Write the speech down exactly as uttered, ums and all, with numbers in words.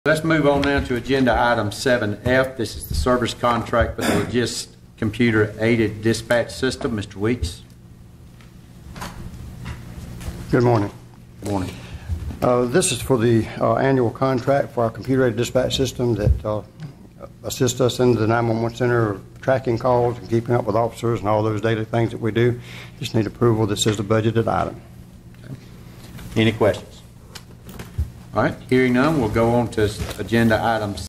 Let's move on now to agenda item seven F. This is the service contract for the Logisys computer-aided dispatch system. Mister Weeks. Good morning. Good morning. Uh, this is for the uh, annual contract for our computer-aided dispatch system that uh, assists us in the nine one one center, tracking calls and keeping up with officers and all those daily things that we do. Just need approval. This is a budgeted item. Okay. Any questions? All right, hearing none, we'll go on to agenda item